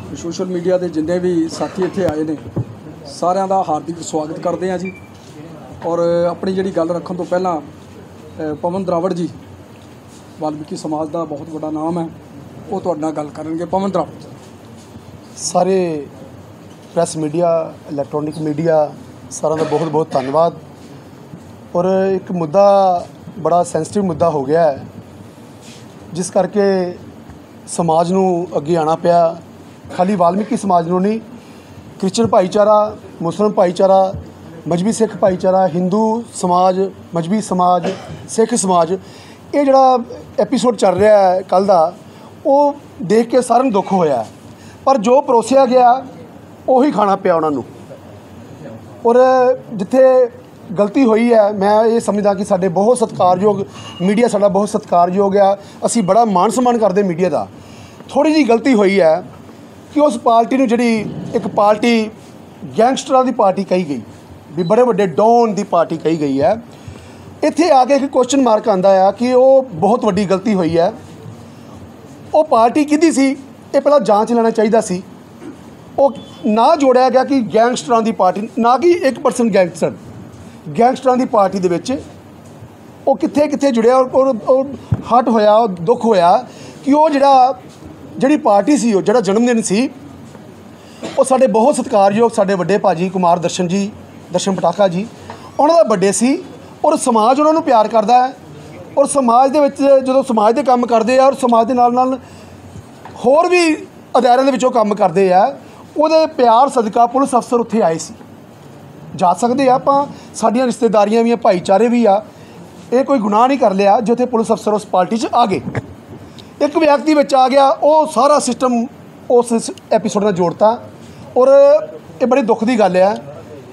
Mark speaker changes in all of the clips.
Speaker 1: Social media के जिन्ने भी साथी इत्थे आए ने सारिਆਂ ਦਾ हार्दिक स्वागत करते हैं जी। और अपनी जी गल रखने तो पहला पवन द्रावड़ जी वाल्मीकि समाज का बहुत बड़ा नाम है, वो तुहाडे नाल गल करनगे। पवन द्रावड़।
Speaker 2: सारे प्रैस मीडिया इलैक्ट्रॉनिक मीडिया सारा का बहुत बहुत धन्यवाद। और एक मुद्दा बड़ा सेंसिटिव मुद्दा हो गया है, जिस करके समाज नूं अगे आना पिया। खाली वाल्मीकि समाज नूं नहीं, क्रिश्चन भाईचारा, मुस्लिम भाईचारा, मजहबी सिख भाईचारा, हिंदू समाज, मजहबी समाज, सिख समाज, ये जिहड़ा एपीसोड चल रहा है कल का, वो देख के सारिਆਂ ਨੂੰ दुख होया। पर जो परोसिया गया उही खाना पिया उन्होंने। और जिथे गलती हुई है, मैं ये समझदा कि साडे बहुत सत्कारयोग मीडिया साडा बहुत सत्कारयोग है, असी बड़ा मान सम्मान करते मीडिया का। थोड़ी जी गलती हुई है कि उस पार्टी नूं जिहड़ी एक पार्टी गैंगस्टरां की पार्टी कही गई, भी बड़े बड़े डॉन की पार्टी कही गई है। इत्थे आके एक क्वेश्चन मार्क आंदा है कि वो बहुत वड्डी गलती हुई है। वो पार्टी किहदी सी, ये पहला जांच लेना चाहिए सी। वो ना जोड़िया गया कि गैंगस्टरां की पार्टी, ना कि 1% गैंगस्टरां की पार्टी दे विच वो कित्थे कित्थे जुड़िया। और हट होया, दुख होया कि वो जिहड़ी पार्टी सी, वो जिहड़ा जन्मदिन सी, वो साडे बहुत सत्कारयोग साडे वड्डे भाजी कुमार दर्शन जी, दर्शन पटाखा जी, उन्हां दा बर्थडे सी। और समाज उन्हां नूं प्यार करदा है। और समाज दे विच जदों समाज दे काम करदे आ, और समाज दे नाल नाल होर भी अदारियां दे विचों काम करदे आ, उहदे प्यार सदका पुलिस अफसर उत्थे आए सी। जा सकते हैं आपां, साडियां रिश्तेदारियां भी, भाईचारे भी आ, ये कोई गुनाह नहीं कर लिया जो पुलिस अफसर उस पार्टी च आ गए। एक व्यक्ति विच आ गया, वो सारा सिस्टम उस एपीसोड में जोड़ता। और ये बड़ी दुख की गल है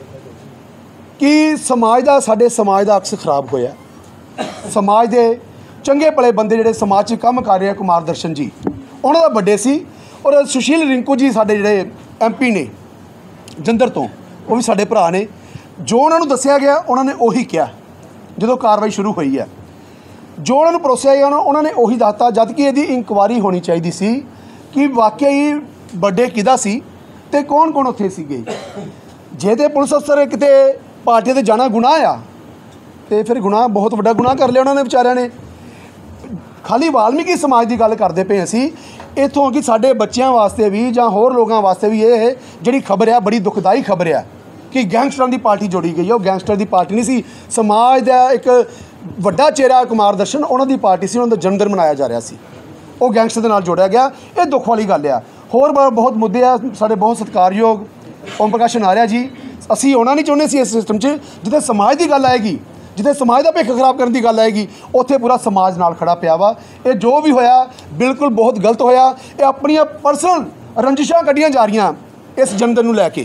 Speaker 2: कि समाज का, साडे समाज का अक्स खराब होया। समाज के चंगे भले बंदे जिहड़े समाज च काम कर रहे हैं, कुमार दर्शन जी, उन्हों का बर्थडे सी। और सुशील रिंकू जी साडे जिहड़े MP ने जंदर तो, वो भी साडे भरा ने। जो उन्होंने दस्सिया गया उन्होंने उही किया जो कार्रवाई शुरू हुई है। जो उन्होंने परोसिया गया उन्होंने उही दसता, जबकि यदि इंक्वायरी होनी चाहिए सी कि वाकई बर्थडे किहदा सी ते कौन कौन उत्थे सीगे। जे ते पुलिस अफसर किते पार्टी ते जाना गुनाह आ, तो फिर गुनाह बहुत वड्डा गुनाह कर लिया उन्होंने बेचारिਆਂ ने। खाली वाल्मीकि समाज की गल करते पे असी इत्थों कि साडे बच्चों वास्ते भी जां होर लोगों वास्ते भी ये जिहड़ी खबर है बड़ी दुखदाई खबर है कि गैंगस्टरां की पार्टी जोड़ी गई है। वो गैंगस्टर की पार्टी नहीं सी, समाज का एक वड्डा चेहरा कुमार दर्शन, उन्होंने की पार्टी सी, उन्होंने जन्मदिन मनाया जा रहा सी, वो गैंगस्टर के नाल जोड़िया गया। ये दुख वाली गल आ। होर बहुत मुद्दे आ, साडे बहुत सत्कारयोग ओम प्रकाश नारिया जी, असी आउणा नहीं चाहुंदे सी इस सिस्टम च जिथे समाज की गल आएगी, जिथे समाज का भिख खराब करने की गल आएगी, उत्थे पूरा समाज नाल खड़ा पिया वा। ये जो भी होया बिल्कुल बहुत गलत होया। ये अपनियां पर्सनल रंजिशां कड्डियां जा रहीआं इस जन्मदिन नूं लैके।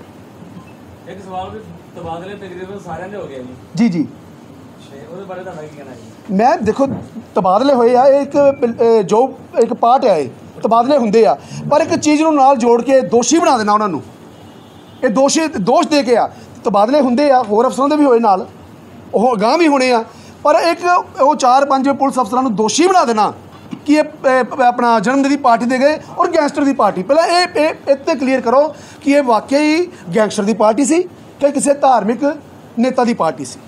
Speaker 3: एक सवाल भी तबादले तकरीबन सारे दे हो गए
Speaker 2: जी जी,
Speaker 3: ਉਹਦੇ ਬਾਰੇ ਤੁਹਾਡਾ ਕੀ ਕਹਿਣਾ ਹੈ?
Speaker 2: मैं देखो तबादले होए आ, एक जो एक पार्ट है, तबादले हुंदे आ, पर एक चीज़ नूं नाल जोड़ के दोषी बना देना उन्होंने, ये दोष दे के आ। तबादले हुंदे आ, होर अफसरों के भी होए नाल, वो अगांह भी होने आ, पर एक वो 4-5 पुलिस अफसरों को दोषी बना देना कि ये अपना जन्मदिन की पार्टी दे गए और गैंगस्टर की पार्टी। पहले ये इत्ते क्लीयर करो कि ये वाकई गैंगस्टर की पार्टी सी कि किसी धार्मिक नेता की पार्टी सी।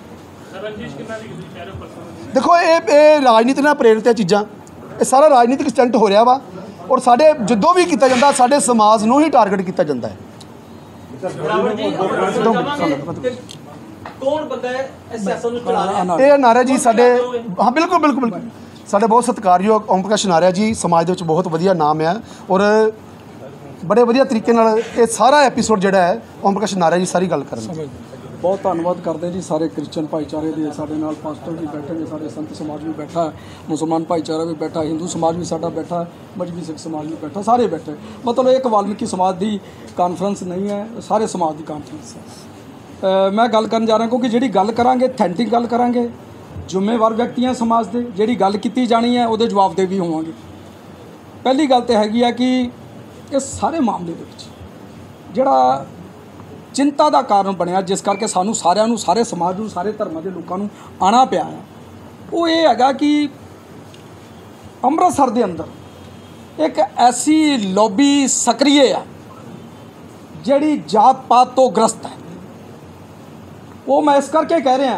Speaker 2: देखो ये राजनीति नाल प्रेरित है चीज़ां, ये सारा राजनीतिक स्टंट हो रहा वा। और साडे जदों भी किया जाता साडे समाज नूं ही टारगेट किया जाता है।
Speaker 3: कौन बंदा है इस सियासत नूं चला रहा है?
Speaker 2: ये नारा जी साडे, हाँ बिल्कुल बिल्कुल बिल्कुल, साडे बहुत सत्कारयोग ओम प्रकाश नारिया जी, समाज दे विच बहुत वधिया नाम है। और बड़े वधिया तरीके नाल ये सारा एपीसोड जिहड़ा है ओम प्रकाश नारिया जी सारी गल करन।
Speaker 1: बहुत धन्यवाद करते हैं जी सारे क्रिश्चन भाईचारे के। साडे नाल पास्टर भी बैठे ने, सारे संत समाज भी बैठा है, मुसलमान भाईचारा भी बैठा, हिंदू समाज भी साडा बैठा, मजहबी सिख समाज भी बैठा, सारे बैठे। मतलब एक वाल्मीकि समाज की कानफ्रेंस नहीं है, सारे समाज की कानफ्रेंस है। मैं गल करन जा रहा क्योंकि जिहड़ी गल करांगे अथेंटिक गल करांगे, जिम्मेवार व्यक्ति हैं समाज के, जिहड़ी गल कीती जानी है उहदे जवाबदेह भी होवांगे। पहली गल तो हैगी आ कि इस सारे मामले दे विच जिहड़ा चिंता का कारण बनया, जिस करके सानू सारिਆਂ ਨੂੰ, सारे समाज ਨੂੰ, सारे धर्मां के लोगों ਨੂੰ आना पिया है, वो ये हैगा कि ਅੰਮ੍ਰਿਤਸਰ ਦੇ ਅੰਦਰ ਇੱਕ ਐਸੀ ਲੌਬੀ ਸਕਰੀਏ ਆ ਜਿਹੜੀ ਜਾਤ ਪਾਤ ਤੋਂ ਗ੍ਰਸਤ ਹੈ। ਉਹ ਮੈਂ ਇਸ ਕਰਕੇ ਕਹਿ ਰਿਹਾ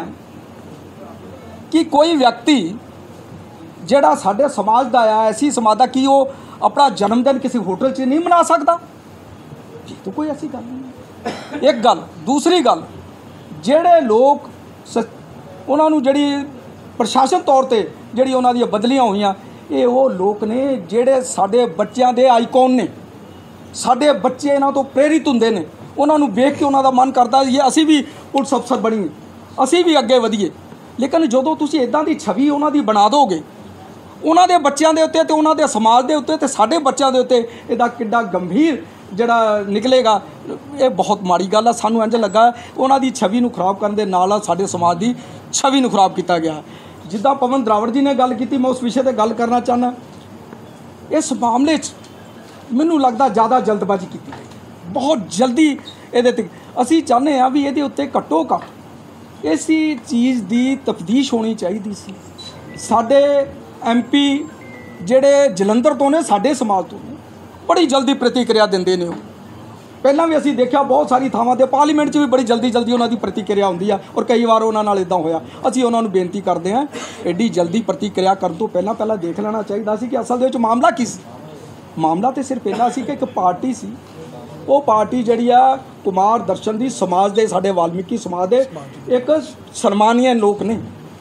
Speaker 1: ਕਿ ਕੋਈ ਵਿਅਕਤੀ ਜਿਹੜਾ ਸਾਡੇ ਸਮਾਜ ਦਾ ਆ, ਐਸੀ ਸਮਾਜ ਦਾ, ਕੀ ਉਹ ਆਪਣਾ ਜਨਮ ਦਿਨ ਕਿਸੇ ਹੋਟਲ 'ਚ ਨਹੀਂ ਮਨਾ ਸਕਦਾ? ਇਹ ਤਾਂ ਕੋਈ ਐਸੀ ਗੱਲ ਨਹੀਂ। ਇੱਕ ਗੱਲ। ਦੂਸਰੀ ਗੱਲ, ਜਿਹੜੇ ਲੋਕ ਉਹਨਾਂ ਨੂੰ ਜਿਹੜੀ ਪ੍ਰਸ਼ਾਸਨ ਤੌਰ ਤੇ ਜਿਹੜੀ ਉਹਨਾਂ ਦੀਆਂ ਬਦਲੀਆਂ ਹੋਈਆਂ, ਇਹ ਉਹ ਲੋਕ ਨੇ ਜਿਹੜੇ ਸਾਡੇ ਬੱਚਿਆਂ ਦੇ ਆਈਕਨ ਨੇ। ਸਾਡੇ ਬੱਚੇ ਇਹਨਾਂ ਤੋਂ ਪ੍ਰੇਰਿਤ ਹੁੰਦੇ ਨੇ, ਉਹਨਾਂ ਨੂੰ ਵੇਖ ਕੇ ਉਹਨਾਂ ਦਾ ਮਨ ਕਰਦਾ ਜੀ ਅਸੀਂ ਵੀ ਪੁਲਿਸ ਅਫਸਰ ਬਣੀਏ, ਅਸੀਂ ਵੀ ਅੱਗੇ ਵਧੀਏ। ਲੇਕਿਨ ਜਦੋਂ ਤੁਸੀਂ ਇਦਾਂ ਦੀ ਛਵੀ ਉਹਨਾਂ ਦੀ ਬਣਾ ਦੋਗੇ ਉਹਨਾਂ ਦੇ ਬੱਚਿਆਂ ਦੇ ਉੱਤੇ ਤੇ ਉਹਨਾਂ ਦੇ ਸਮਾਜ ਦੇ ਉੱਤੇ ਤੇ ਸਾਡੇ ਬੱਚਿਆਂ ਦੇ ਉੱਤੇ, ਇਹਦਾ ਕਿੱਡਾ ਗੰਭੀਰ ਜਿਹੜਾ ਨਿਕਲੇਗਾ, ਇਹ ਬਹੁਤ ਮਾੜੀ ਗੱਲ ਆ। ਸਾਨੂੰ ਇੰਝ ਲੱਗਾ ਉਹਨਾਂ ਦੀ ਛਵੀ ਨੂੰ ਖਰਾਬ ਕਰਨ ਦੇ ਨਾਲ ਸਾਡੇ ਸਮਾਜ ਦੀ ਛਵੀ ਨੂੰ ਖਰਾਬ ਕੀਤਾ ਗਿਆ। ਜਿੱਦਾਂ ਪਵਨ ਦਰਾਵੜ ਜੀ ਨੇ ਗੱਲ ਕੀਤੀ, ਮੈਂ ਉਸ ਵਿਸ਼ੇ 'ਤੇ ਗੱਲ ਕਰਨਾ ਚਾਹੁੰਦਾ। ਇਸ ਮਾਮਲੇ 'ਚ ਮੈਨੂੰ ਲੱਗਦਾ ਜ਼ਿਆਦਾ ਜਲਦਬਾਜ਼ੀ ਕੀਤੀ ਗਈ, ਬਹੁਤ ਜਲਦੀ ਇਹਦੇ 'ਤੇ। ਅਸੀਂ ਚਾਹੁੰਦੇ ਹਾਂ ਵੀ ਇਹਦੇ ਉੱਤੇ ਘੱਟੋ ਘੱਟ ਇਸੀ ਚੀਜ਼ ਦੀ ਤਫਤੀਸ਼ ਹੋਣੀ ਚਾਹੀਦੀ ਸੀ। ਸਾਡੇ MP ਜਿਹੜੇ ਜਲੰਧਰ ਤੋਂ ਨੇ, ਸਾਡੇ ਸਮਾਜ ਤੋਂ ਨੇ, ਬੜੀ ਜਲਦੀ ਪ੍ਰਤੀਕਿਰਿਆ ਦਿੰਦੇ ਨੇ। ਉਹ ਪਹਿਲਾਂ ਵੀ ਅਸੀਂ ਦੇਖਿਆ ਬਹੁਤ ਸਾਰੀ ਥਾਵਾਂ 'ਤੇ, ਪਾਰਲੀਮੈਂਟ 'ਚ ਵੀ ਬੜੀ ਜਲਦੀ ਉਹਨਾਂ ਦੀ ਪ੍ਰਤੀਕਿਰਿਆ ਹੁੰਦੀ ਆ, ਔਰ ਕਈ ਵਾਰ ਉਹਨਾਂ ਨਾਲ ਇੱਦਾਂ ਹੋਇਆ। ਅਸੀਂ ਉਹਨਾਂ ਨੂੰ ਬੇਨਤੀ ਕਰਦੇ ਹਾਂ, ਐਡੀ ਜਲਦੀ ਪ੍ਰਤੀਕਿਰਿਆ ਕਰਨ ਤੋਂ ਪਹਿਲਾਂ ਦੇਖ ਲੈਣਾ ਚਾਹੀਦਾ ਸੀ ਕਿ ਅਸਲ ਦੇ ਵਿੱਚ ਮਾਮਲਾ ਕੀ ਸੀ। ਮਾਮਲਾ ਤਾਂ ਸਿਰਫ ਇੰਨਾ ਸੀ ਕਿ ਇੱਕ ਪਾਰਟੀ ਸੀ, ਉਹ ਪਾਰਟੀ ਜਿਹੜੀ ਆ ਕੁਮਾਰ ਦਰਸ਼ਨ ਦੀ ਸਮਾਜ ਦੇ, ਸਾਡੇ ਵਾਲਮੀਕੀ ਸਮਾਜ ਦੇ ਇੱਕ ਸਨਮਾਨੀय ਲੋਕ ਨੇ,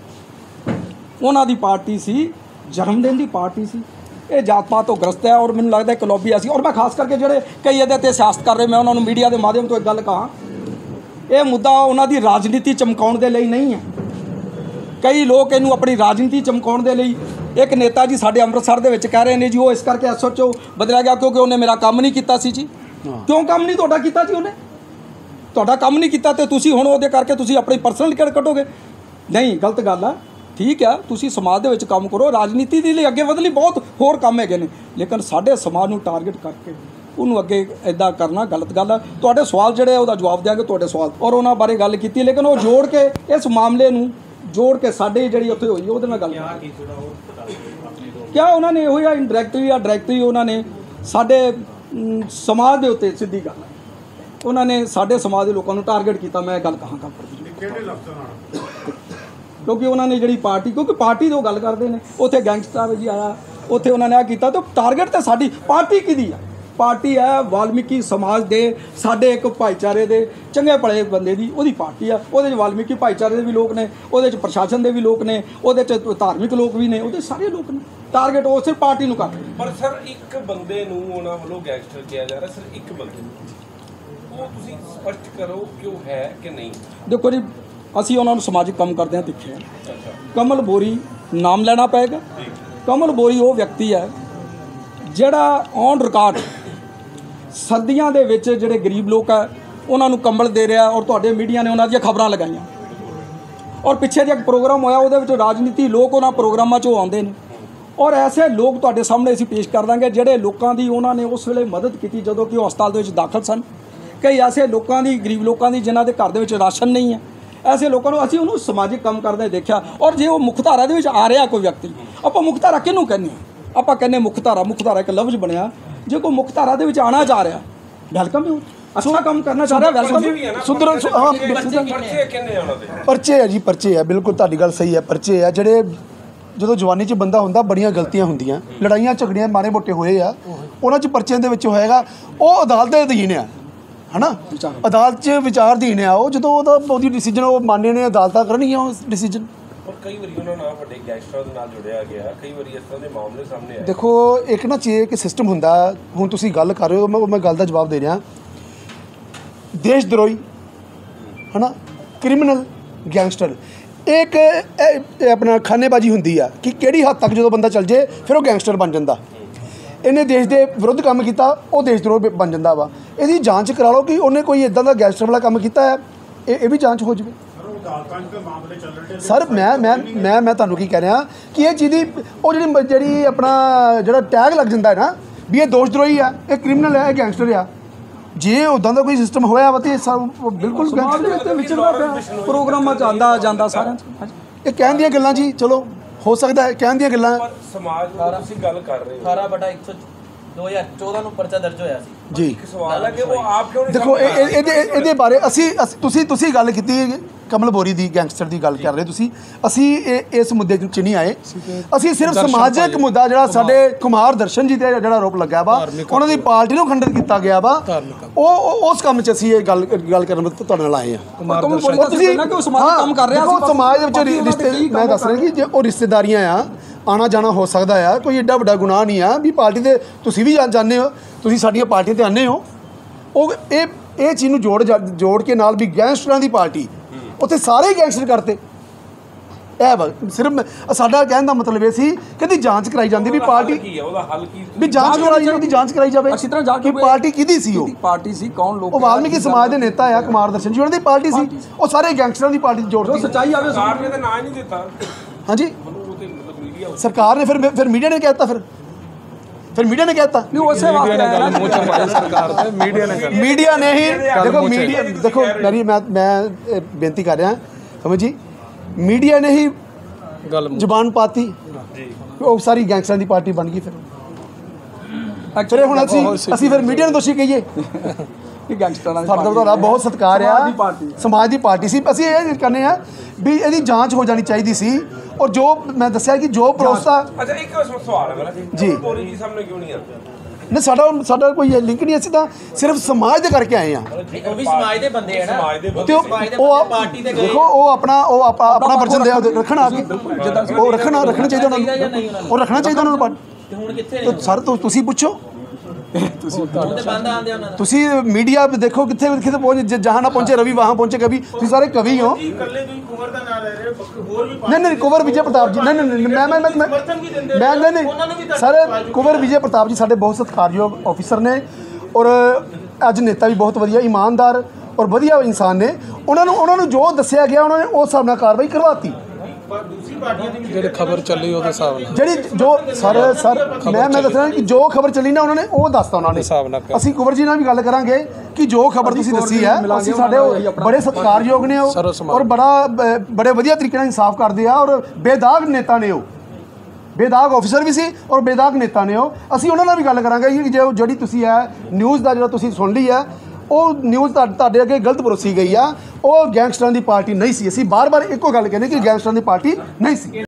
Speaker 1: ਉਹਨਾਂ ਦੀ ਪਾਰਟੀ ਸੀ, ਜਨਮ ਦਿਨ ਦੀ ਪਾਰਟੀ ਸੀ। ਇਹ ਜਾਤ ਪਾਤ ਤੋਂ ਗ੍ਰਸਤ ਹੈ ਔਰ ਮੈਨੂੰ ਲੱਗਦਾ ਇੱਕ ਲੌਬੀ ਐਸੀ। ਔਰ ਮੈਂ ਖਾਸ ਕਰਕੇ ਜਿਹੜੇ ਕਈ ਇਹਦੇ 'ਤੇ ਸਿਆਸਤ ਕਰ ਰਹੇ, ਮੈਂ ਉਹਨਾਂ ਨੂੰ ਮੀਡੀਆ ਦੇ ਮਾਧਿਅਮ ਤੋਂ ਇੱਕ ਗੱਲ ਕਹਾਂ, ਇਹ ਮੁੱਦਾ ਉਹਨਾਂ ਦੀ ਰਾਜਨੀਤੀ ਚਮਕਾਉਣ ਦੇ ਲਈ ਨਹੀਂ ਹੈ। ਕਈ ਲੋਕ ਇਹਨੂੰ ਆਪਣੀ ਰਾਜਨੀਤੀ ਚਮਕਾਉਣ ਦੇ ਲਈ, ਇੱਕ ਨੇਤਾ ਜੀ ਸਾਡੇ ਅੰਮ੍ਰਿਤਸਰ ਦੇ ਵਿੱਚ ਕਹਿ ਰਹੇ ਨੇ ਜੀ ਉਹ ਇਸ ਕਰਕੇ SHO ਬਦਲਿਆ ਗਿਆ ਕਿਉਂਕਿ ਉਹਨੇ ਮੇਰਾ ਕੰਮ ਨਹੀਂ ਕੀਤਾ ਸੀ ਜੀ। ਕਿਉਂ ਕੰਮ ਨਹੀਂ ਤੁਹਾਡਾ ਕੀਤਾ ਜੀ? ਉਹਨੇ ਤੁਹਾਡਾ ਕੰਮ ਨਹੀਂ ਕੀਤਾ ਤੇ ਤੁਸੀਂ ਹੁਣ ਉਹਦੇ ਕਰਕੇ ਤੁਸੀਂ ਆਪਣੀ ਪਰਸਨਲ ਟਿਕਟ ਕੱਢੋਗੇ? ਨਹੀਂ, ਗਲਤ ਗੱਲ ਆ। ਠੀਕ ਆ, ਤੁਸੀਂ ਸਮਾਜ ਦੇ ਵਿੱਚ ਕੰਮ ਕਰੋ, ਰਾਜਨੀਤੀ ਦੇ ਲਈ ਅੱਗੇ ਵਧਣ ਲਈ ਬਹੁਤ ਹੋਰ ਕੰਮ ਹੈਗੇ ਨੇ, ਲੇਕਿਨ ਸਾਡੇ ਸਮਾਜ ਨੂੰ ਟਾਰਗੇਟ ਕਰਕੇ ਉਹਨੂੰ ਅੱਗੇ ਇੱਦਾਂ ਕਰਨਾ ਗਲਤ ਗੱਲ ਆ। ਤੁਹਾਡੇ ਸਵਾਲ ਜਿਹੜੇ ਉਹਦਾ ਜਵਾਬ ਦਿਆਂਗੇ ਤੁਹਾਡੇ ਸਵਾਲ, ਔਰ ਉਹਨਾਂ ਬਾਰੇ ਗੱਲ ਕੀਤੀ, ਲੇਕਿਨ ਉਹ ਜੋੜ ਕੇ ਇਸ ਮਾਮਲੇ ਨੂੰ ਜੋੜ ਕੇ ਸਾਡੇ ਜਿਹੜੀ ਉੱਥੇ ਹੋਈ ਉਹਦੇ ਨਾਲ ਗੱਲ ਕਿਆ ਉਹਨਾਂ ਨੇ ਇਹੋ ਜਿਹਾ ਇੰਡਾਇਰੈਕਟਲੀ ਜਾਂ ਡਾਇਰੈਕਟਲੀ ਉਹਨਾਂ ਨੇ ਸਾਡੇ ਸਮਾਜ ਦੇ ਉੱਤੇ, ਸਿੱਧੀ ਗੱਲ ਉਹਨਾਂ ਨੇ ਸਾਡੇ ਸਮਾਜ ਦੇ ਲੋਕਾਂ ਨੂੰ ਟਾਰਗੇਟ ਕੀਤਾ। ਮੈਂ ਗੱਲ ਕਹਾਂਗਾ ਕਿਹੜੇ ਲਫ਼ਜ਼ਾਂ ਨਾਲ, ਕਿਉਂਕਿ ਉਹਨਾਂ ਨੇ ਜਿਹੜੀ ਪਾਰਟੀ, ਕਿਉਂਕਿ ਪਾਰਟੀ ਤੋਂ ਗੱਲ ਕਰਦੇ ਨੇ, ਉੱਥੇ ਗੈਂਗਸਟਰ ਜੀ ਆਇਆ, ਉੱਥੇ ਉਹਨਾਂ ਨੇ ਆ ਕੀਤਾ, ਤਾਂ ਟਾਰਗੇਟ ਤਾਂ ਸਾਡੀ ਪਾਰਟੀ ਕਿਹਦੀ ਆ? ਪਾਰਟੀ ਹੈ ਵਾਲਮੀਕੀ ਸਮਾਜ ਦੇ, ਸਾਡੇ ਇੱਕ ਭਾਈਚਾਰੇ ਦੇ ਚੰਗੇ ਭਲੇ ਬੰਦੇ ਦੀ, ਉਹਦੀ ਪਾਰਟੀ ਆ। ਉਹਦੇ 'ਚ ਵਾਲਮੀਕੀ ਭਾਈਚਾਰੇ ਦੇ ਵੀ ਲੋਕ ਨੇ, ਉਹਦੇ 'ਚ ਪ੍ਰਸ਼ਾਸਨ ਦੇ ਵੀ ਲੋਕ ਨੇ, ਉਹਦੇ 'ਚ ਧਾਰਮਿਕ ਲੋਕ ਵੀ ਨੇ, ਉਹਦੇ ਸਾਰੇ ਲੋਕ ਨੇ। ਟਾਰਗੇਟ ਉਹ ਸਿਰਫ ਪਾਰਟੀ ਨੂੰ ਕਰਦੇ।
Speaker 4: ਪਰ ਸਰ ਇੱਕ ਬੰਦੇ ਨੂੰ ਉਹਨਾਂ ਵੱਲੋਂ ਗੈਂਗਸਟਰ ਕਿਹਾ ਜਾ ਰਿਹਾ, ਸਰ ਇੱਕ ਬੰਦੇ ਨੂੰ, ਉਹ ਤੁਸੀਂ ਸਪਸ਼ਟ ਕਰੋ ਕਿ ਉਹ ਹੈ ਕਿ ਨਹੀਂ।
Speaker 1: ਦੇਖੋ ਜੀ, ਅਸੀਂ ਉਹਨਾਂ ਨੂੰ ਸਮਾਜਿਕ ਕੰਮ ਕਰਦਿਆਂ ਦੇਖਿਆ। ਕਮਲ ਬੋਰੀ ਨਾਮ ਲੈਣਾ ਪਏਗਾ। ਕਮਲ ਬੋਰੀ ਉਹ ਵਿਅਕਤੀ ਹੈ ਜਿਹੜਾ ਔਨ ਰਿਕਾਰਡ ਸਰਦੀਆਂ ਦੇ ਵਿੱਚ ਜਿਹੜੇ ਗਰੀਬ ਲੋਕ ਹੈ ਉਹਨਾਂ ਨੂੰ ਕੰਬਲ ਦੇ ਰਿਹਾ, ਔਰ ਤੁਹਾਡੇ ਮੀਡੀਆ ਨੇ ਉਹਨਾਂ ਦੀਆਂ ਖਬਰਾਂ ਲਗਾਈਆਂ। ਔਰ ਪਿੱਛੇ ਜਿਹੇ ਇੱਕ ਪ੍ਰੋਗਰਾਮ ਹੋਇਆ, ਉਹਦੇ ਵਿੱਚ ਰਾਜਨੀਤੀ ਲੋਕ ਉਹਨਾਂ ਪ੍ਰੋਗਰਾਮਾਂ 'ਚੋਂ ਆਉਂਦੇ ਨੇ, ਔਰ ਐਸੇ ਲੋਕ ਤੁਹਾਡੇ ਸਾਹਮਣੇ ਅਸੀਂ ਪੇਸ਼ ਕਰ ਦਾਂਗੇ ਜਿਹੜੇ ਲੋਕਾਂ ਦੀ ਉਹਨਾਂ ਨੇ ਉਸ ਵੇਲੇ ਮਦਦ ਕੀਤੀ ਜਦੋਂ ਕਿ ਉਹ ਹਸਪਤਾਲ ਦੇ ਵਿੱਚ ਦਾਖਲ ਸਨ। ਕਈ ਐਸੇ ਲੋਕਾਂ ਦੀ, ਗਰੀਬ ਲੋਕਾਂ ਦੀ, ਜਿਨ੍ਹਾਂ ਦੇ ਘਰ ਦੇ ਵਿੱਚ ਰਾਸ਼ਨ ਨਹੀਂ ਹੈ, ਐਸੇ ਲੋਕਾਂ ਨੂੰ ਅਸੀਂ ਉਹਨੂੰ ਸਮਾਜਿਕ ਕੰਮ ਕਰਦੇ ਦੇਖਿਆ। ਔਰ ਜੇ ਉਹ ਮੁੱਖ ਧਾਰਾ ਦੇ ਵਿੱਚ ਆ ਰਿਹਾ ਕੋਈ ਵਿਅਕਤੀ, ਆਪਾਂ ਮੁੱਖ ਧਾਰਾ ਕਿਹਨੂੰ ਕਹਿੰਦੇ ਹਾਂ? ਆਪਾਂ ਕਹਿੰਦੇ ਮੁੱਖ ਧਾਰਾ ਇੱਕ ਲਫ਼ਜ਼ ਬਣਿਆ। ਜੇ ਕੋਈ ਮੁੱਖ ਧਾਰਾ ਦੇ ਵਿੱਚ ਆਉਣਾ ਜਾ ਰਿਹਾ, ਵੈਲਕਮ ਯੂ, ਅੱਛਾ ਕੰਮ ਕਰਨਾ ਚਾਹ ਰਿਹਾ, ਵੈਲਕਮ।
Speaker 2: ਪਰਚੇ ਹੈ ਜੀ, ਪਰਚੇ ਹੈ, ਬਿਲਕੁਲ ਤੁਹਾਡੀ ਗੱਲ ਸਹੀ ਹੈ। ਪਰਚੇ ਆ ਜਿਹੜੇ ਜਦੋਂ ਜਵਾਨੀ 'ਚ ਬੰਦਾ ਹੁੰਦਾ, ਬੜੀਆਂ ਗਲਤੀਆਂ ਹੁੰਦੀਆਂ, ਲੜਾਈਆਂ ਝਗੜੀਆਂ ਮਾੜੇ ਮੋਟੇ ਹੋਏ ਆ, ਉਹਨਾਂ 'ਚ ਪਰਚਿਆਂ ਦੇ ਵਿੱਚ ਹੋਏਗਾ। ਉਹ ਅਦਾਲਤ ਦੇ ਅਧੀਨ ਆ, ਹੈ ਨਾ, ਅਦਾਲਤ 'ਚ ਵਿਚਾਰਧੀਨ ਆ ਉਹ। ਜਦੋਂ ਉਹਦੀ ਡਿਸੀਜਨ ਉਹ ਮਾਨੇ ਨੇ, ਅਦਾਲਤਾਂ ਕਰਨਗੀਆਂ ਉਹ ਡਿਸੀਜਨ।
Speaker 4: ਔਰ ਕਈ ਵਾਰੀ ਉਹਨਾਂ ਨਾਲ ਵੱਡੇ ਗੈਂਗਸਟਰਾਂ ਦੇ ਨਾਲ ਜੁੜਿਆ ਗਿਆ, ਕਈ ਵਾਰੀ ਇਸ ਤਰ੍ਹਾਂ ਦੇ ਮਾਮਲੇ ਸਾਹਮਣੇ ਆਏ।
Speaker 2: ਦੇਖੋ, ਇੱਕ ਨਾ ਚੀਜ਼, ਕਿ ਸਿਸਟਮ ਹੁੰਦਾ। ਹੁਣ ਤੁਸੀਂ ਗੱਲ ਕਰ ਰਹੇ ਹੋ, ਮੈਂ ਗੱਲ ਦਾ ਜਵਾਬ ਦੇ ਰਿਹਾ। ਦੇਸ਼ ਦਰੋਹੀ, ਹੈ ਨਾ, ਕ੍ਰਿਮੀਨਲ, ਗੈਂਗਸਟਰ, ਇੱਕ ਆਪਣਾ ਖਾਨੇਬਾਜ਼ੀ ਹੁੰਦੀ ਆ ਕਿ ਕਿਹੜੀ ਹੱਦ ਤੱਕ ਜਦੋਂ ਬੰਦਾ ਚੱਲ ਜੇ ਫਿਰ ਉਹ ਗੈਂਗਸਟਰ ਬਣ ਜਾਂਦਾ। ਇਹਨੇ ਦੇਸ਼ ਦੇ ਵਿਰੁੱਧ ਕੰਮ ਕੀਤਾ, ਉਹ ਦੇਸ਼ ਦਰੋਹ ਬਣ ਜਾਂਦਾ ਵਾ। ਇਹਦੀ ਜਾਂਚ ਕਰਾ ਲਓ ਕਿ ਉਹਨੇ ਕੋਈ ਇੱਦਾਂ ਦਾ ਗੈਂਗਸਟਰ ਵਾਲਾ ਕੰਮ ਕੀਤਾ ਹੈ, ਇਹ ਵੀ ਜਾਂਚ ਹੋ ਜਾਵੇ। ਸਰ ਮੈਂ ਤੁਹਾਨੂੰ ਕੀ ਕਹਿ ਰਿਹਾ ਕਿ ਇਹ ਚੀਜ਼ ਦੀ ਉਹ ਜਿਹੜੀ ਆਪਣਾ ਜਿਹੜਾ ਟੈਗ ਲੱਗ ਜਾਂਦਾ ਹੈ ਨਾ ਵੀ ਇਹ ਦੋਸ਼ ਦਰੋਹੀ ਆ, ਇਹ ਕ੍ਰਿਮੀਨਲ ਹੈ, ਇਹ ਗੈਂਗਸਟਰ ਆ। ਜੇ ਉੱਦਾਂ ਦਾ ਕੋਈ ਸਿਸਟਮ ਹੋਇਆ ਵਾ ਤੇ ਬਿਲਕੁਲ ਪ੍ਰੋਗਰਾਮਾਂ 'ਚ ਆਉਂਦਾ ਜਾਂਦਾ ਸਾਰਿਆਂ 'ਚ। ਇਹ ਕਹਿਣ ਦੀਆਂ ਗੱਲਾਂ ਜੀ, ਚਲੋ ਹੋ ਸਕਦਾ ਹੈ ਕਹਿਣ ਦੀਆਂ ਗੱਲਾਂ।
Speaker 4: ਸਮਾਜ ਨੂੰ ਤੁਸੀਂ ਗੱਲ ਕਰ ਰਹੇ ਹੋ,
Speaker 3: 18/1
Speaker 5: 2014 ਨੂੰ ਪਰਚਾ ਦਰਜ ਹੋਇਆ ਸੀ
Speaker 2: ਜੀ
Speaker 4: ਇੱਕ ਸਵਾਲ ਹੈ ਕਿ ਉਹ ਆਪ ਕਿਉਂ ਨਹੀਂ
Speaker 2: ਦੇਖੋ
Speaker 4: ਸਾਹਮਣੇ ਆ ਰਹੇ?
Speaker 2: ਇਹਦੇ ਬਾਰੇ ਤੁਸੀਂ ਗੱਲ ਕੀਤੀ ਕਮਲ ਬੋਰੀ ਦੀ ਗੈਂਗਸਟਰ ਦੀ ਗੱਲ ਕਰ ਰਹੇ ਤੁਸੀਂ ਅਸੀਂ ਇਸ ਮੁੱਦੇ 'ਚ ਨਹੀਂ ਆਏ ਅਸੀਂ ਸਿਰਫ ਸਮਾਜਿਕ ਮੁੱਦਾ ਜਿਹੜਾ ਸਾਡੇ ਕੁਮਾਰ ਦਰਸ਼ਨ ਜੀ ਤੇ ਜਿਹੜਾ ਆਰੋਪ ਲੱਗਾ ਵਾ ਉਹਨਾਂ ਦੀ ਪਾਰਟੀ ਨੂੰ ਖੰਡਿਤ ਕੀਤਾ ਗਿਆ ਵਾ ਉਹ ਉਸ ਕੰਮ 'ਚ ਅਸੀਂ ਇਹ ਗੱਲ ਕਰਨ ਵਾਸਤੇ ਤੁਹਾਡੇ ਨਾਲ ਆਏ ਹਾਂ
Speaker 1: ਤੁਸੀਂ ਕਿ ਉਹ ਸਮਾਜਿਕ ਕੰਮ ਕਰ ਰਿਹਾ
Speaker 2: ਦੇਖੋ ਸਮਾਜ ਦੇ ਵਿੱਚ ਰਿਸ਼ਤੇ ਮੈਂ ਦੱਸ ਰਿਹਾ ਕਿ ਜੇ ਉਹ ਰਿਸ਼ਤੇਦਾਰੀਆਂ ਆ ਆਣਾ ਜਾਣਾ ਹੋ ਸਕਦਾ ਆ ਕੋਈ ਏਡਾ ਵੱਡਾ ਗੁਨਾਹ ਨਹੀਂ ਆ ਵੀ ਪਾਰਟੀ ਦੇ ਤੁਸੀਂ ਵੀ ਜਾਂਦੇ ਹੋ ਤੁਸੀਂ ਸਾਡੀਆਂ ਪਾਰਟੀਆਂ ਤੇ ਆਉਂਦੇ ਹੋ ਉਹ ਇਹ ਚੀਜ਼ ਨੂੰ ਜੋੜ ਕੇ ਨਾਲ ਵੀ ਗੈਂਗਸਟਰਾਂ ਦੀ ਪਾਰਟੀ ਉੱਥੇ ਸਾਰੇ ਗੈਂਗਸਟਰ ਕਰਤੇ ਇਹ ਸਿਰਫ ਸਾਡਾ ਕਹਿਣ ਦਾ ਮਤਲਬ ਇਹ ਸੀ ਕਿ ਇਹਦੀ ਜਾਂਚ ਕਰਾਈ ਜਾਂਦੀ ਵੀ ਪਾਰਟੀ
Speaker 4: ਕੀ ਹੈ ਉਹਦਾ ਹੱਲ ਕੀ
Speaker 2: ਵੀ ਉਹਦੀ ਜਾਂਚ ਕਰਾਈ ਜਾਵੇ
Speaker 1: ਅੱਛੀ ਤਰ੍ਹਾਂ ਜਾ ਕੇ
Speaker 2: ਕਿ ਪਾਰਟੀ ਕਿਹਦੀ ਸੀ ਉਹ
Speaker 1: ਪਾਰਟੀ ਸੀ ਕੌਣ ਲੋਕ
Speaker 2: ਉਹ ਵਾਲਮੀਕੀ ਸਮਾਜ ਦੇ ਨੇਤਾ ਆ ਕੁਮਾਰ ਦਰਸ਼ਨ ਜੀ ਉਹਨਾਂ ਦੀ ਪਾਰਟੀ ਸੀ ਉਹ ਸਾਰੇ ਗੈਂਗਸਟਰਾਂ ਦੀ ਪਾਰਟੀ ਜੋੜਤੀ
Speaker 1: ਸੱਚਾਈ ਆਵੇ
Speaker 4: ਸਰਕਾਰ ਨੇ ਤਾਂ ਨਾਂ ਹੀ ਨਹੀਂ ਦਿੱਤਾ
Speaker 2: ਹਾਂਜੀ
Speaker 4: ਉਹ ਤੇ ਮਤਲਬ ਮੀਡੀਆ
Speaker 2: ਸਰਕਾਰ ਨੇ ਫਿਰ ਮੀਡੀਆ ਨੇ ਕਹਿਤਾ ਫਿਰ ਮੀਡੀਆ ਨੇ ਕਹਿਤਾ
Speaker 1: ਨਹੀਂ ਉਸੇ ਵਾਸਤੇ ਆਇਆ ਨਾ
Speaker 2: ਮੀਡੀਆ ਨੇ ਹੀ ਦੇਖੋ ਮੇਰੀ ਮੈਂ ਬੇਨਤੀ ਕਰ ਰਿਹਾ ਸਮਝ ਜੀ ਮੀਡੀਆ ਨੇ ਹੀ ਜ਼ੁਬਾਨ ਪਾਤੀ ਉਹ ਸਾਰੀ ਗੈਂਗਸਟਰਾਂ ਦੀ ਪਾਰਟੀ ਬਣ ਗਈ ਫਿਰ ਹੁਣ ਅਸੀਂ ਫਿਰ ਮੀਡੀਆ ਨੂੰ ਦੋਸ਼ੀ ਕਹੀਏ
Speaker 1: ਇਹ ਗੈਂਗਸਟਰਾਂ ਦੀ
Speaker 2: ਸਾਡਾ ਤੁਹਾਡਾ ਬਹੁਤ ਸਤਿਕਾਰ ਆ ਸਮਾਜ ਦੀ ਪਾਰਟੀ ਸੀ ਅਸੀਂ ਇਹ ਕਹਿੰਦੇ ਆ ਵੀ ਇਹਦੀ ਜਾਂਚ ਹੋ ਜਾਣੀ ਚਾਹੀਦੀ ਸੀ ਔਰ ਜੋ ਮੈਂ ਦੱਸਿਆ ਕਿ ਜੋ ਭਰੋਸਾ
Speaker 4: ਅੱਛਾ ਇੱਕ ਸਵਾਲ ਹੈ ਮੇਰਾ
Speaker 2: ਜੀ।
Speaker 4: ਬੋਰੀ ਜੀ ਸਾਹਮਣੇ ਕਿਉਂ ਨਹੀਂ ਆਉਂਦਾ
Speaker 2: ਨਹੀਂ ਸਾਡਾ ਕੋਈ ਲਿੰਕ ਨਹੀਂ ਅਸੀਂ ਤਾਂ ਸਿਰਫ ਸਮਾਜ ਦੇ ਕਰਕੇ ਆਏ ਆ
Speaker 5: ਉਹ ਵੀ ਸਮਾਜ ਦੇ ਬੰਦੇ ਆ ਨਾ
Speaker 4: ਸਮਾਜ ਦੇ
Speaker 2: ਤੇ ਉਹ
Speaker 5: ਪਾਰਟੀ ਤੇ ਗਏ
Speaker 2: ਦੇਖੋ ਉਹ ਆਪਣਾ ਵਰਜਨ ਦੇ ਰੱਖਣਾ ਉਹ ਰੱਖਣਾ ਚਾਹੀਦਾ ਉਹਨਾਂ ਨੂੰ ਉਹ ਰੱਖਣਾ ਚਾਹੀਦਾ ਉਹਨਾਂ ਨੂੰ
Speaker 5: ਤੇ ਹੁਣ ਕਿੱਥੇ ਨੇ
Speaker 2: ਸਰ ਤੁਸੀਂ ਪੁੱਛੋ
Speaker 5: ਉਹਦੇ ਬੰਦ ਆਂਦੇ ਉਹਨਾਂ ਦਾ
Speaker 2: ਤੁਸੀਂ ਮੀਡੀਆ ਦੇਖੋ ਕਿੱਥੇ ਪਹੁੰਚ ਜਹਾਂ ਨਾ ਪਹੁੰਚੇ ਰਵੀ ਵਹਾਂ ਪਹੁੰਚੇ ਕਵੀ ਤੁਸੀਂ ਸਾਰੇ ਕਵੀ ਹੋ
Speaker 6: ਇਕੱਲੇ ਤੁਸੀਂ ਕੁੰਵਰ ਦਾ ਨਾਂ ਲੈ ਰਹੇ ਹੋ ਹੋਰ ਵੀ
Speaker 2: ਨਹੀਂ ਕੁੰਵਰ ਵਿਜੇ ਪ੍ਰਤਾਪ ਜੀ ਨਹੀਂ ਸਰ ਕੁੰਵਰ ਵਿਜੇ ਪ੍ਰਤਾਪ ਜੀ ਸਾਡੇ ਬਹੁਤ ਸਤਿਕਾਰਯੋਗ ਆਫੀਸਰ ਨੇ ਔਰ ਅੱਜ ਨੇਤਾ ਵੀ ਬਹੁਤ ਵਧੀਆ ਇਮਾਨਦਾਰ ਔਰ ਵਧੀਆ ਇਨਸਾਨ ਨੇ ਉਹਨਾਂ ਨੂੰ ਜੋ ਦੱਸਿਆ ਗਿਆ ਉਹਨਾਂ ਨੇ ਉਸ ਹਿਸਾਬ ਨਾਲ ਕਾਰਵਾਈ ਕਰਵਾਤੀ
Speaker 6: ਦੂਸਰੀ ਪਾਰਟੀਆਂ ਦੀ
Speaker 7: ਜਿਹੜੀ ਖਬਰ ਚੱਲੀ ਉਹਦੇ ਹਿਸਾਬ ਨਾਲ
Speaker 2: ਜਿਹੜੀ ਜੋ ਸਰ ਮੈਂ ਦੱਸਣਾ ਕਿ ਜੋ ਖਬਰ ਚੱਲੀ ਨਾ ਉਹਨਾਂ ਨੇ ਉਹ ਦੱਸਤਾ ਉਹਨਾਂ ਨੇ ਅਸੀਂ ਕੁੰਵਰ ਜੀ ਨਾਲ ਵੀ ਗੱਲ ਕਰਾਂਗੇ ਕਿ ਜੋ ਖਬਰ ਤੁਸੀਂ ਦੱਸੀ ਹੈ ਅਸੀਂ ਸਾਡੇ ਬੜੇ ਸਤਿਕਾਰਯੋਗ ਨੇ ਉਹ ਔਰ ਬੜੇ ਵਧੀਆ ਤਰੀਕੇ ਨਾਲ ਇਨਸਾਫ ਕਰਦੇ ਆ ਔਰ ਬੇਦਾਗ ਨੇਤਾ ਨੇ ਉਹ ਬੇਦਾਗ ਆਫੀਸਰ ਵੀ ਸੀ ਔਰ ਬੇਦਾਗ ਨੇਤਾ ਨੇ ਉਹ ਅਸੀਂ ਉਹਨਾਂ ਨਾਲ ਵੀ ਗੱਲ ਕਰਾਂਗੇ ਕਿ ਜਿਹੜੀ ਤੁਸੀਂ ਹੈ ਨਿਊਜ਼ ਦਾ ਜਿਹੜਾ ਤੁਸੀਂ ਸੁਣ ਲਈ ਹੈ ਉਹ ਨਿਊਜ਼ ਤੁਹਾਡੇ ਅੱਗੇ ਗਲਤ ਪਰੋਸੀ ਗਈ ਆ ਉਹ ਗੈਂਗਸਟਰਾਂ ਦੀ ਪਾਰਟੀ ਨਹੀਂ ਸੀ ਅਸੀਂ ਬਾਰ-ਬਾਰ ਇੱਕੋ ਗੱਲ ਕਹਿੰਦੇ ਕਿ ਗੈਂਗਸਟਰਾਂ ਦੀ ਪਾਰਟੀ ਨਹੀਂ ਸੀ